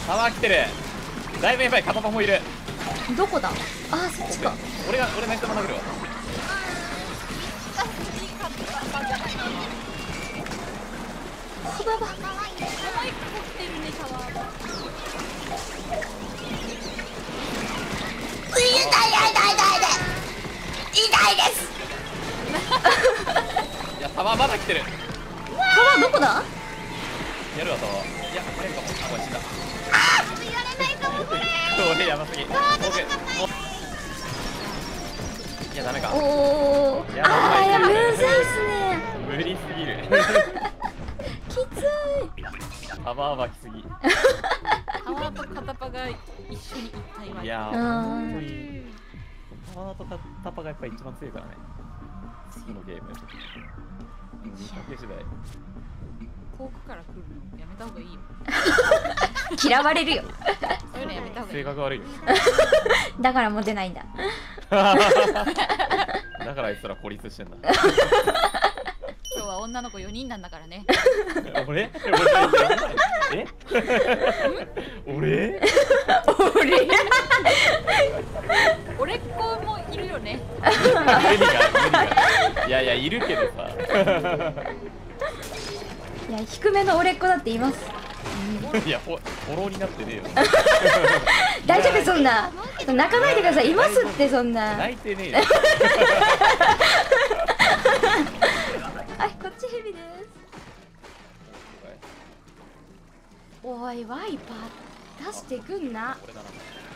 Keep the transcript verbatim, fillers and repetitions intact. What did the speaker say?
タワー来てる。だいぶやばい。カパパもいる。 どこだ。あーそっちか。 俺が俺めっちゃ殴るわ。 ふばば痛い痛い痛い痛い痛いです。 いやタワーまだ来てる。 タワーどこだ。 やるわタワー。いやこれかも。これ死んだ。 あーやれないかもこれ。 これやばすぎ。いやダメか。 おおあーいやむずいっすね。 無理すぎる。 きつい。 タワーはきすぎ。 タワーとカタパが一緒に一体はいやーうん本当にタワーとカタパがやっぱり一番強いからね。次のゲーム。にかけ次第。 遠くから来るのやめた方がいいよ。 嫌われるよ。 そういうのやめた方がいい。 性格悪いよ。 だからもう出ないんだ。 だからあいつら孤立してんだ。 今日は女の子よにんなんだからね。 俺？え？俺？ 俺俺っ子もいるよね。 無理が無理が。いやいやいるけどさ。 いや低めの俺っ子だって言います。 いやフォフォローになってねえよ。 大丈夫そんな。泣かないでください。いますってそんな。 泣いてねえよ。 あこっちヘビです。おいワイパー出してくんな。 俺だな。